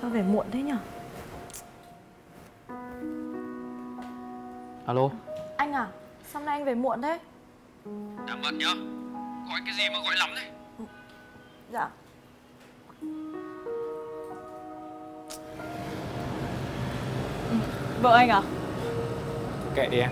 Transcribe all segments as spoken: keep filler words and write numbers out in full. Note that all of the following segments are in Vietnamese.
Sao về muộn thế nhở? Alo. Anh à, sao nay anh về muộn thế? Đang bận nhá. Gọi cái gì mà gọi lắm thế? Dạ. Ừ, vợ anh à? Kệ đi em.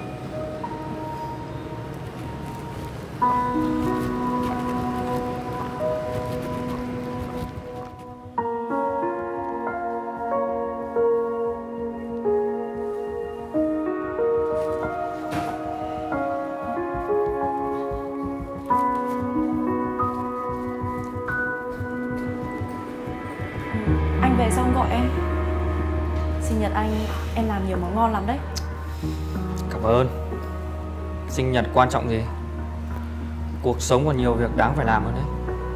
Anh về xong gọi em. Sinh nhật anh, em làm nhiều món ngon lắm đấy. Cảm ơn. Sinh nhật quan trọng gì? Cuộc sống còn nhiều việc đáng phải làm hơn đấy.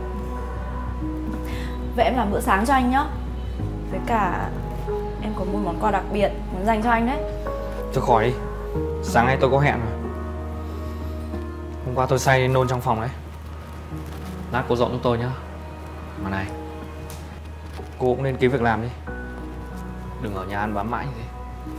Vậy em làm bữa sáng cho anh nhá. Với cả em có một món quà đặc biệt muốn dành cho anh đấy. Thôi khỏi đi. Sáng nay tôi có hẹn rồi. Hôm qua tôi say nôn trong phòng đấy. Lát cô dọn giúp tôi nhá. Mà này, cô cũng nên kiếm việc làm đi. Đừng ở nhà ăn bám mãi như thế.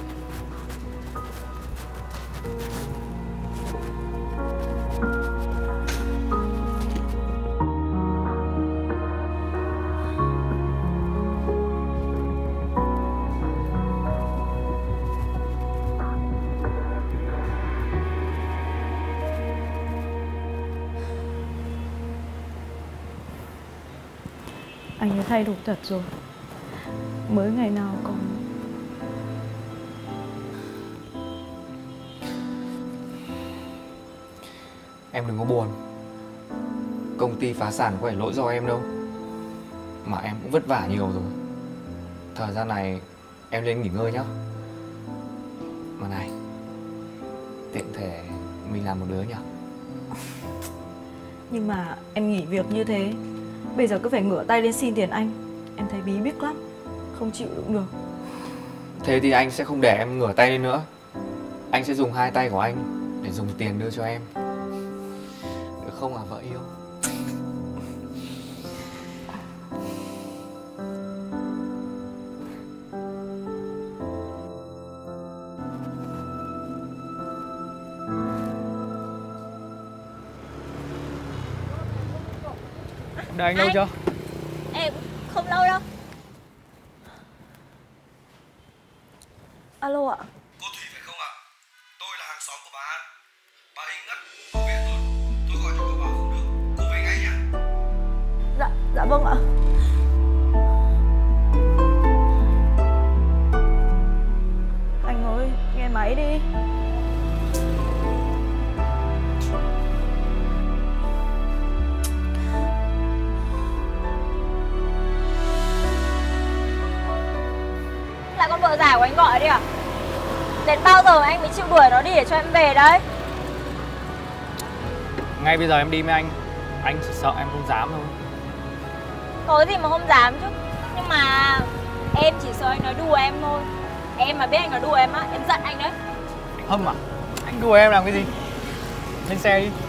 Anh ấy thay đổi thật rồi. Mới ngày nào còn... Em đừng có buồn. Công ty phá sản có phải lỗi do em đâu. Mà em cũng vất vả nhiều rồi. Thời gian này em lên nghỉ ngơi nhá. Mà này, tiện thể mình làm một đứa nhỉ? Nhưng mà em nghỉ việc như thế, bây giờ cứ phải ngửa tay lên xin tiền anh. Em thấy bí bít lắm, không chịu đựng được. Thế thì anh sẽ không để em ngửa tay lên nữa. Anh sẽ dùng hai tay của anh để dùng tiền đưa cho em. Được không à vợ yêu? Đợi anh lâu chưa? Em không lâu đâu. Alo ạ. Cô Thủy phải không ạ? Tôi là hàng xóm của bà An. Bà ấy ngất, cô về tôi. Tôi gọi cho cô bảo không được. Cô về ngay nhá. Dạ, dạ vâng ạ. Anh ơi, nghe máy đi. Lại con vợ già của anh gọi đi à? Đến bao giờ anh mới chịu đuổi nó đi để cho em về đấy? Ngay bây giờ em đi với anh. Anh chỉ sợ em không dám thôi. Có gì mà không dám chứ. Nhưng mà em chỉ sợ anh nói đùa em thôi. Em mà biết anh nói đùa em á, em giận anh đấy. Anh Hâm à? Anh đùa em làm cái gì? Lên xe đi.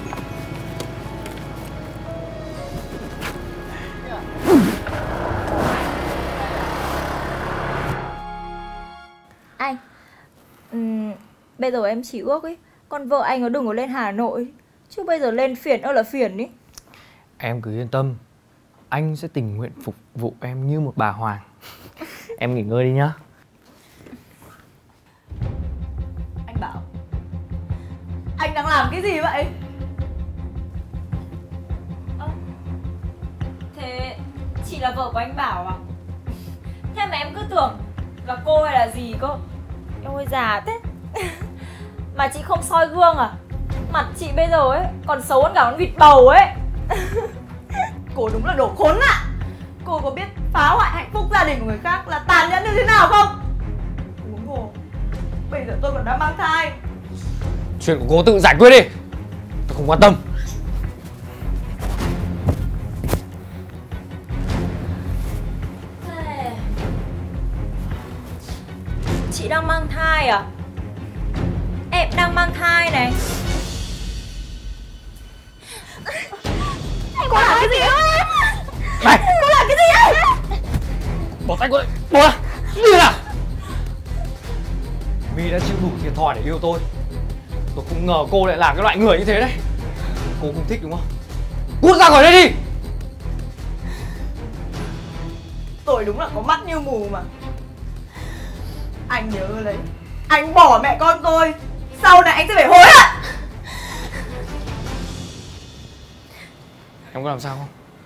Anh, ừm, bây giờ em chỉ ước ấy, con vợ anh nó đừng có lên Hà Nội. Chứ bây giờ lên phiền ơi là phiền ý. Em cứ yên tâm. Anh sẽ tình nguyện phục vụ em như một bà hoàng. Em nghỉ ngơi đi nhá. Anh Bảo, anh đang làm cái gì vậy? Ơ, thế chị là vợ của anh Bảo à? Thế mà em cứ tưởng là cô hay là gì cơ. Em ơi già thế. Mà chị không soi gương à? Mặt chị bây giờ ấy còn xấu hơn cả con vịt bầu ấy. Cô đúng là đồ khốn ạ. Cô có biết phá hoại hạnh phúc gia đình của người khác là tàn nhẫn như thế nào không? Huống hồ, bây giờ tôi còn đang mang thai. Chuyện của cô tự giải quyết đi. Tôi không quan tâm. Thế... Chị đang mang thai à? Em đang mang thai này. Cô làm cái gì ấy? Này, Cô làm cái gì ấy? bỏ tay cô lại. Ủa, Liên à? My đã chịu đủ thiệt thòi để yêu tôi. Tôi không ngờ cô lại là cái loại người như thế đấy. Cô không thích đúng không? Cút ra khỏi đây đi! Tôi đúng là có mắt như mù mà. Anh nhớ đấy, anh bỏ mẹ con tôi, sau này anh sẽ phải hối hận. Em có làm sao không?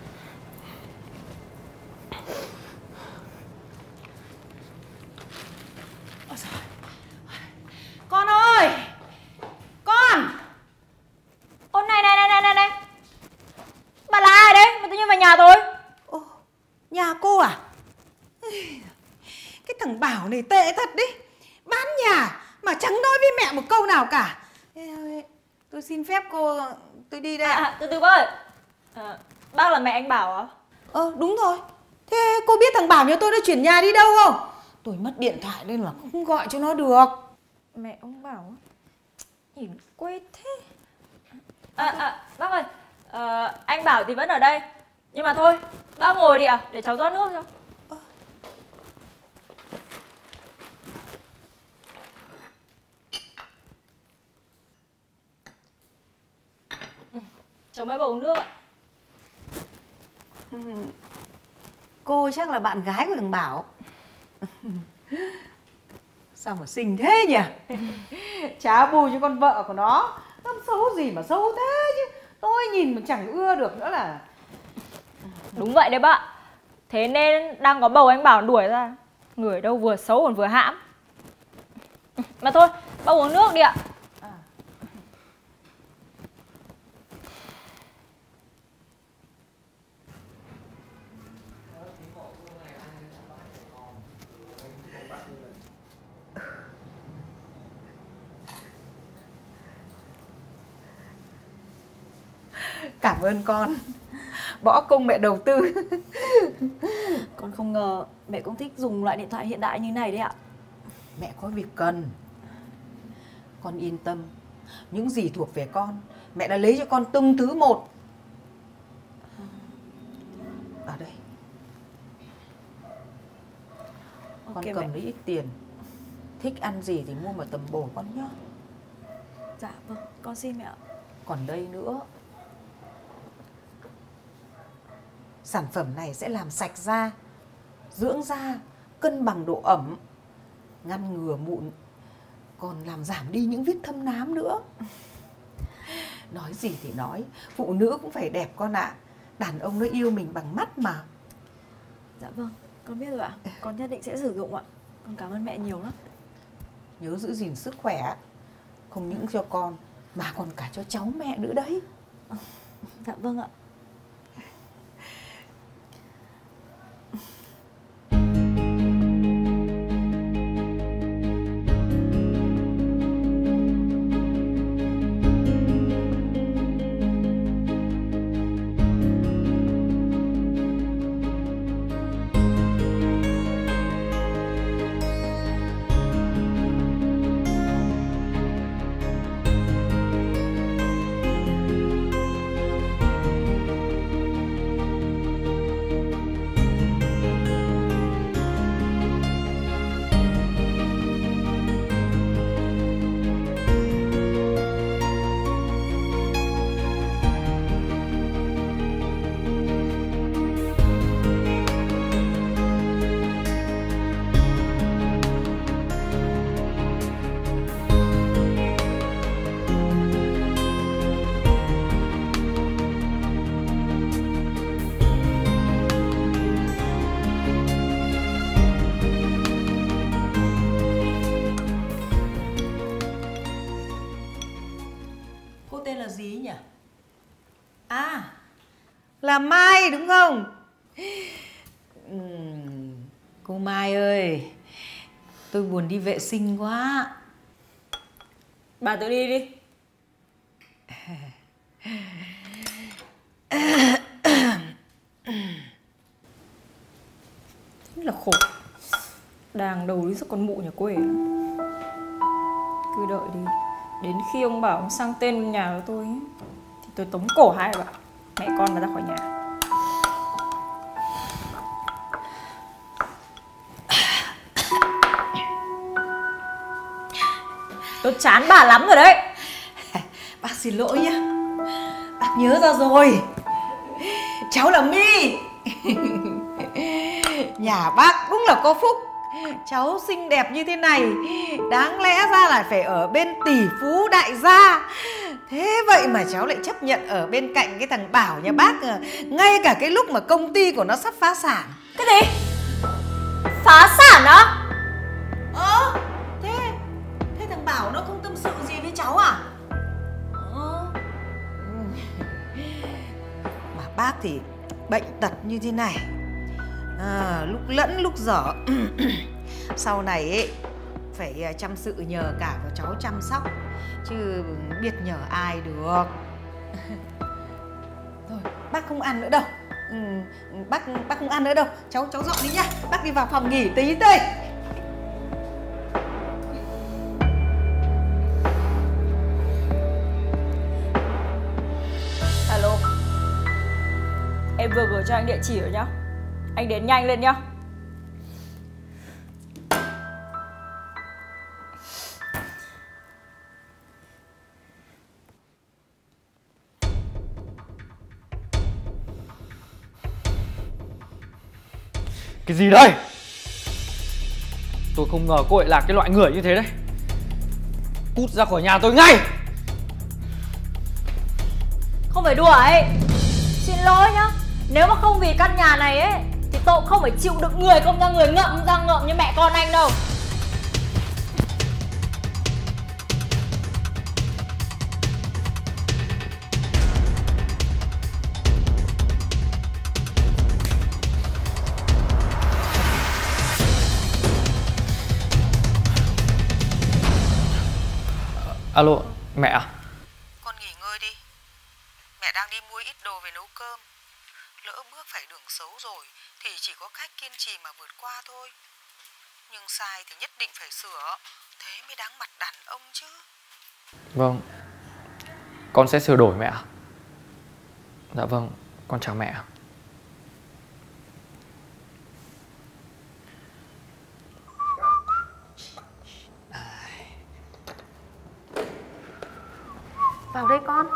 Con ơi! Con! Ô này này này này này này, bà là ai đấy mà tự nhiên vào nhà tôi? Ô, nhà cô à? Cái thằng Bảo này tệ thật đấy. Bán nhà mà chẳng nói với mẹ một câu nào cả. Tôi xin phép cô, tôi đi đây. À, à, từ từ bác ơi. À, bác là mẹ anh Bảo à? Ờ đúng rồi. Thế cô biết thằng Bảo nhà tôi đã chuyển nhà đi đâu không? Tôi mất điện thoại nên là không gọi cho nó được. Mẹ ông Bảo á? Nhìn quê thế. À, à, bác ơi, à, anh Bảo thì vẫn ở đây. Nhưng mà thôi, bác ngồi đi ạ, à, để cháu rót nước cho. Ừ, cháu mới vào uống nước ạ. Ừ, cô chắc là bạn gái của thằng Bảo. Sao mà xinh thế nhỉ? Chả bù cho con vợ của nó. Nó xấu gì mà xấu thế chứ. Tôi nhìn mà chẳng ưa được nữa là. Đúng vậy đấy bác. Thế nên đang có bầu anh Bảo đuổi ra. Người đâu vừa xấu còn vừa hãm. Mà thôi, bác uống nước đi ạ. À. Cảm ơn con. Bỏ công mẹ đầu tư. Con không ngờ mẹ cũng thích dùng loại điện thoại hiện đại như này đấy ạ. Mẹ có việc cần. Con yên tâm. Những gì thuộc về con mẹ đã lấy cho con từng thứ một. Ở đây. Con Ok, cầm mẹ. lấy ít tiền. Thích ăn gì thì mua mà tầm bổ con nhé. Dạ vâng, con xin mẹ ạ. Còn đây nữa. Sản phẩm này sẽ làm sạch da, dưỡng da, cân bằng độ ẩm, ngăn ngừa mụn, còn làm giảm đi những vết thâm nám nữa. Nói gì thì nói, phụ nữ cũng phải đẹp con ạ. Đàn ông nó yêu mình bằng mắt mà. Dạ vâng, con biết rồi ạ. Con nhất định sẽ sử dụng ạ. Con cảm ơn mẹ nhiều lắm. Nhớ giữ gìn sức khỏe. Không những cho con mà còn cả cho cháu mẹ nữa đấy. Dạ vâng ạ. Cô tên là gì nhỉ? À, là Mai đúng không? Uhm, cô Mai ơi, tôi buồn đi vệ sinh quá. Bà tự đi đi. Rất là khổ. Đàng đầu đi sao con mụ nhà quê. Cứ đợi đi. Đến khi ông Bảo ông sang tên nhà của tôi ấy, thì tôi tống cổ hai bà mẹ con mà ra khỏi nhà. Tôi chán bà lắm rồi đấy. Bác xin lỗi nhá. Bác nhớ ra rồi. Cháu là My. Nhà bác đúng là có phúc. Cháu xinh đẹp như thế này, đáng lẽ ra là phải ở bên tỷ phú đại gia. Thế vậy mà cháu lại chấp nhận ở bên cạnh cái thằng Bảo nhà bác, ngay cả cái lúc mà công ty của nó sắp phá sản. Cái gì? Phá sản á? Ờ, thế Thế thằng Bảo nó không tâm sự gì với cháu à? Ờ. Mà bác thì bệnh tật như thế này, à, lúc lẫn lúc dở. Sau này ấy, phải chăm sự nhờ cả vào cháu chăm sóc, chứ biết nhờ ai được. Thôi, bác không ăn nữa đâu. Ừ, bác bác không ăn nữa đâu. Cháu cháu dọn đi nhá. Bác đi vào phòng nghỉ tí đây. Alo. Em vừa gửi cho anh địa chỉ rồi nhá. Anh đến nhanh lên nhá. Cái gì đây? Tôi không ngờ cô lại là cái loại người như thế đấy. Cút ra khỏi nhà tôi ngay. Không phải đùa ấy. Xin lỗi nhá. Nếu mà không vì căn nhà này ấy thì tôi cũng không phải chịu được người công ra người, ngậm ra ngậm như mẹ con anh đâu. Alo, mẹ à? Con nghỉ ngơi đi. Mẹ đang đi mua ít đồ về nấu cơm. Lỡ bước phải đường xấu rồi thì chỉ có cách kiên trì mà vượt qua thôi. Nhưng sai thì nhất định phải sửa. Thế mới đáng mặt đàn ông chứ. Vâng, con sẽ sửa đổi mẹ ạ. Dạ vâng, con chào mẹ ạ. Vào đây con.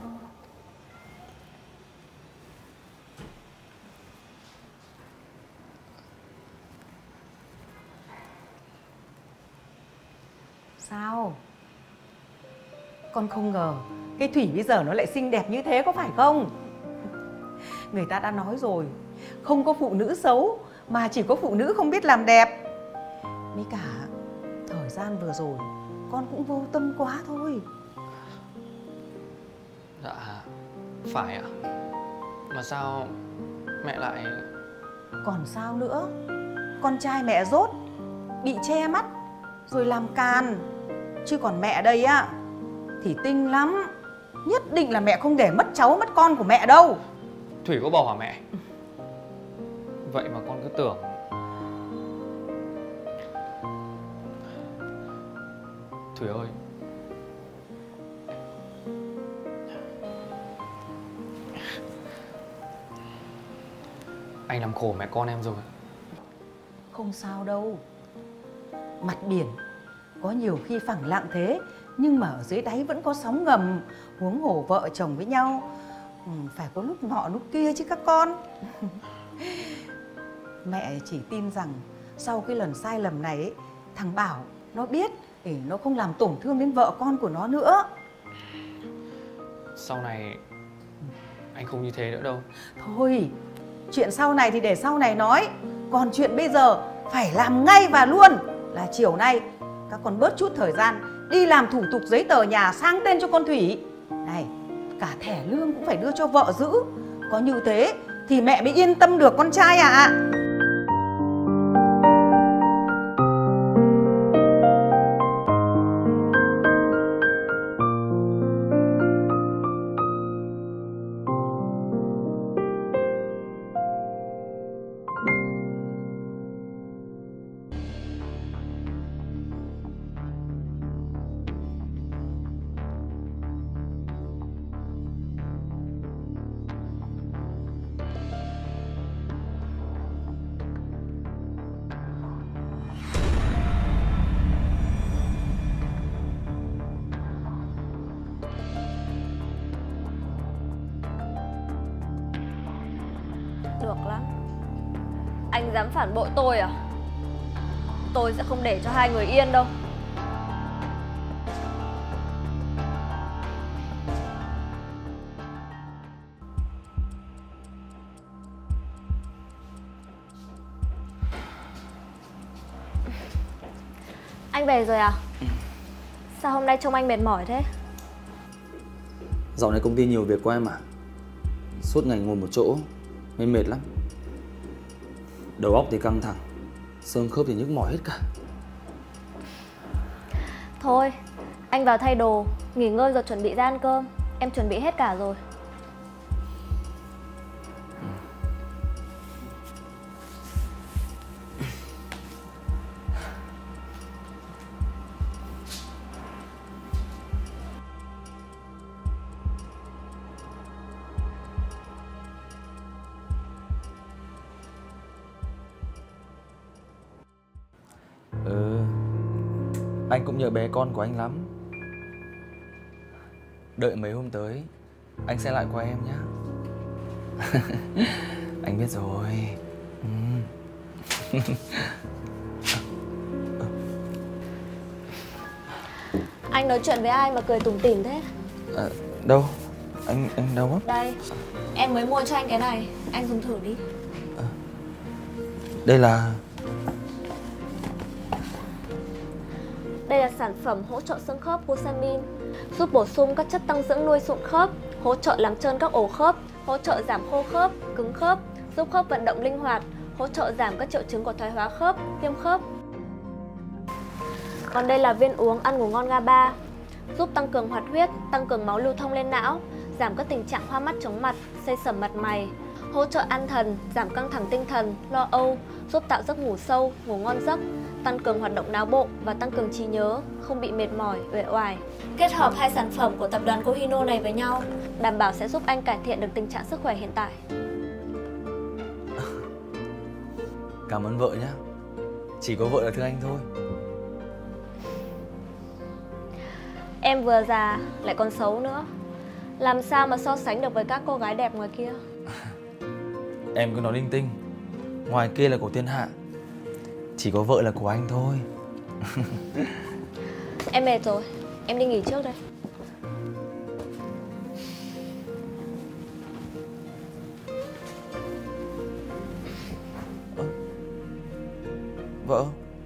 Sao? Con không ngờ cái Thủy bây giờ nó lại xinh đẹp như thế có phải không? Người ta đã nói rồi, không có phụ nữ xấu mà chỉ có phụ nữ không biết làm đẹp. Với cả thời gian vừa rồi con cũng vô tâm quá thôi. Dạ, phải ạ. Mà sao mẹ lại... Còn sao nữa? Con trai mẹ dốt, bị che mắt, rồi làm càn. Chứ còn mẹ đây á thì tinh lắm. Nhất định là mẹ không để mất cháu mất con của mẹ đâu. Thủy có bỏ hả mẹ? Vậy mà con cứ tưởng... Thủy ơi, anh làm khổ mẹ con em rồi. Không sao đâu. Mặt biển có nhiều khi phẳng lặng thế, nhưng mà ở dưới đáy vẫn có sóng ngầm. Huống hồ vợ chồng với nhau, ừ, phải có lúc nọ lúc kia chứ các con. Mẹ chỉ tin rằng sau cái lần sai lầm này ấy, thằng Bảo nó biết để nó không làm tổn thương đến vợ con của nó nữa. Sau này anh không như thế nữa đâu. Thôi, chuyện sau này thì để sau này nói. Còn chuyện bây giờ phải làm ngay và luôn. Là chiều nay các con bớt chút thời gian đi làm thủ tục giấy tờ nhà sang tên cho con Thủy. Này, cả thẻ lương cũng phải đưa cho vợ giữ. Có như thế thì mẹ mới yên tâm được con trai ạ. À. Anh dám phản bội tôi à? Tôi sẽ không để cho hai người yên đâu. Anh về rồi à? Ừ. Sao hôm nay trông anh mệt mỏi thế? Dạo này công ty nhiều việc quá em ạ. Suốt ngày ngồi một chỗ nên mệt lắm. Đầu óc thì căng thẳng, xương khớp thì nhức mỏi hết cả. Thôi, anh vào thay đồ, nghỉ ngơi rồi chuẩn bị ra ăn cơm. Em chuẩn bị hết cả rồi. Ừ, anh cũng nhớ bé con của anh lắm. Đợi mấy hôm tới anh sẽ lại qua em nhé. Anh biết rồi. Ừ. Anh nói chuyện với ai mà cười tủm tỉm thế? À, đâu? Anh anh đâu á? Đây, em mới mua cho anh cái này, anh dùng thử đi. À, đây là... Đây là sản phẩm hỗ trợ xương khớp Glucosamine, giúp bổ sung các chất tăng dưỡng nuôi sụn khớp, hỗ trợ làm trơn các ổ khớp, hỗ trợ giảm khô khớp, cứng khớp, giúp khớp vận động linh hoạt, hỗ trợ giảm các triệu chứng của thoái hóa khớp, viêm khớp. Còn đây là viên uống ăn ngủ ngon GABA, giúp tăng cường hoạt huyết, tăng cường máu lưu thông lên não, giảm các tình trạng hoa mắt chóng mặt, xây sẩm mặt mày, hỗ trợ an thần, giảm căng thẳng tinh thần, lo âu, giúp tạo giấc ngủ sâu, ngủ ngon giấc, tăng cường hoạt động não bộ và tăng cường trí nhớ, không bị mệt mỏi, uể oải. Kết hợp hai sản phẩm của tập đoàn Kohino này với nhau, đảm bảo sẽ giúp anh cải thiện được tình trạng sức khỏe hiện tại. Cảm ơn vợ nhé. Chỉ có vợ là thương anh thôi. Em vừa già lại còn xấu nữa, làm sao mà so sánh được với các cô gái đẹp ngoài kia. Em cứ nói linh tinh. Ngoài kia là của thiên hạ, chỉ có vợ là của anh thôi. Em mệt rồi, em đi nghỉ trước đây. À, vợ.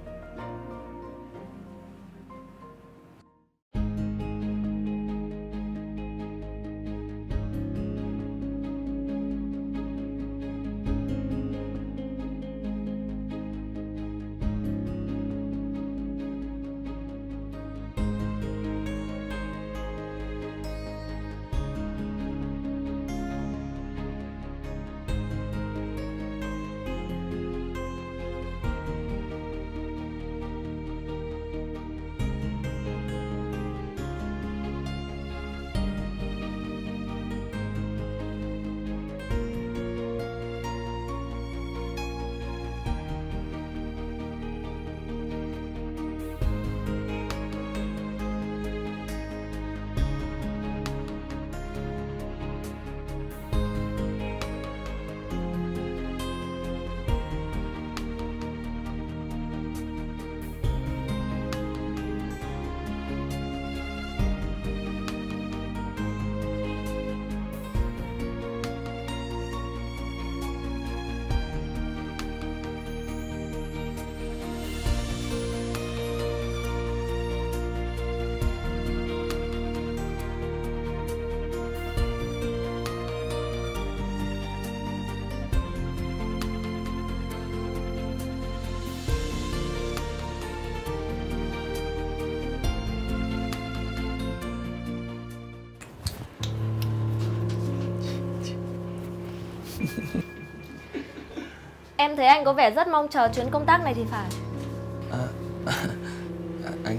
Em thấy anh có vẻ rất mong chờ chuyến công tác này thì phải. À, à, anh...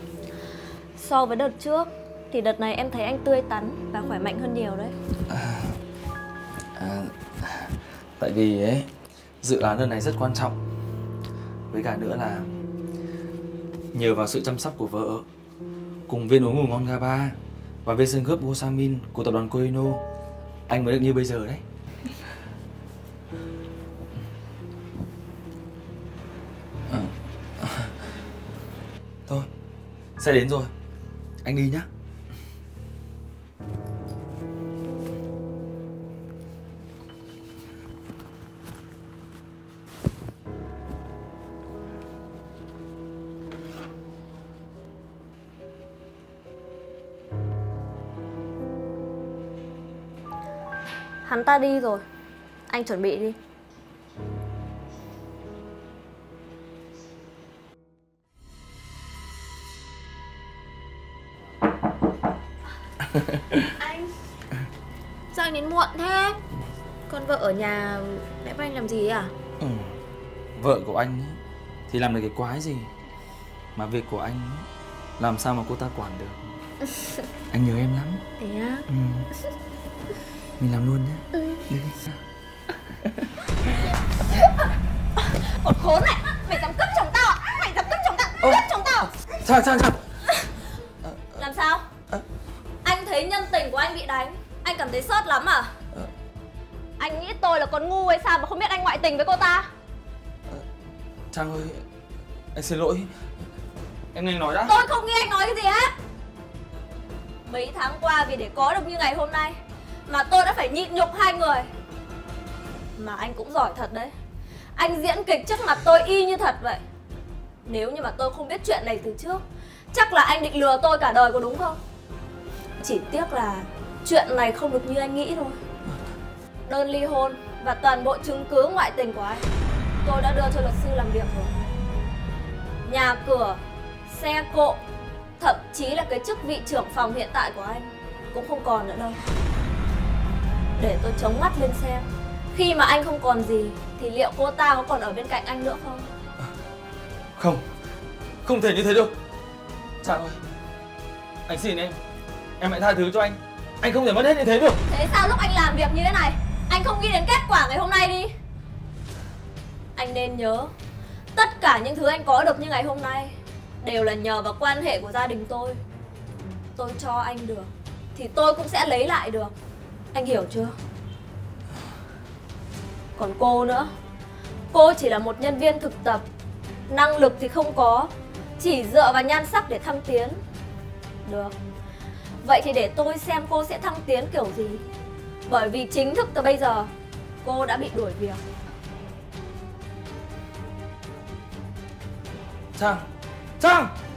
So với đợt trước thì đợt này em thấy anh tươi tắn và khỏe mạnh hơn nhiều đấy. À, à, tại vì ấy, dự án lần này rất quan trọng. Với cả nữa là nhờ vào sự chăm sóc của vợ, cùng viên uống ngủ ngon GABA và viên xương khớp Glucosamine của tập đoàn Kohino, anh mới được như bây giờ đấy. Thôi, xe đến rồi, anh đi nhá. Hắn ta đi rồi, anh chuẩn bị đi. Anh, sao anh đến muộn thế? Con vợ ở nhà mẹ với anh làm gì à? Ừ. Vợ của anh ấy, thì làm được cái quái gì, mà việc của anh ấy, làm sao mà cô ta quản được. Anh nhớ em lắm. Thế á? Ừ. Mình làm luôn nhé. Ừ. Đi đi. Một khốn này, mày dám cướp chồng tao à? Mày dám cướp chồng tao, cướp chồng tao. Sao sao sao? Làm sao? À. Anh thấy nhân tình của anh bị đánh, anh cảm thấy sót lắm à? À. Anh nghĩ tôi là con ngu hay sao mà không biết anh ngoại tình với cô ta? À. Trang ơi, anh xin lỗi. Em nghe anh nói đã. Tôi không nghe anh nói cái gì hết. Mấy tháng qua vì để có được như ngày hôm nay mà tôi đã phải nhịn nhục hai người. Mà anh cũng giỏi thật đấy. Anh diễn kịch trước mặt tôi y như thật vậy. Nếu như mà tôi không biết chuyện này từ trước, chắc là anh định lừa tôi cả đời có đúng không? Chỉ tiếc là chuyện này không được như anh nghĩ thôi. Đơn ly hôn và toàn bộ chứng cứ ngoại tình của anh tôi đã đưa cho luật sư làm việc rồi. Nhà cửa, xe cộ, thậm chí là cái chức vị trưởng phòng hiện tại của anh cũng không còn nữa đâu. Để tôi chống mắt lên xem, khi mà anh không còn gì thì liệu cô ta có còn ở bên cạnh anh nữa không? Không, không thể như thế được. Trang ơi, anh xin em, em hãy tha thứ cho anh. Anh không thể mất hết như thế được. Thế sao lúc anh làm việc như thế này, anh không nghĩ đến kết quả ngày hôm nay đi? Anh nên nhớ, tất cả những thứ anh có được như ngày hôm nay đều là nhờ vào quan hệ của gia đình tôi. Tôi cho anh được thì tôi cũng sẽ lấy lại được. Anh hiểu chưa? Còn cô nữa, cô chỉ là một nhân viên thực tập, năng lực thì không có, chỉ dựa vào nhan sắc để thăng tiến. Được, vậy thì để tôi xem cô sẽ thăng tiến kiểu gì. Bởi vì chính thức từ bây giờ cô đã bị đuổi việc. Trang, Trang!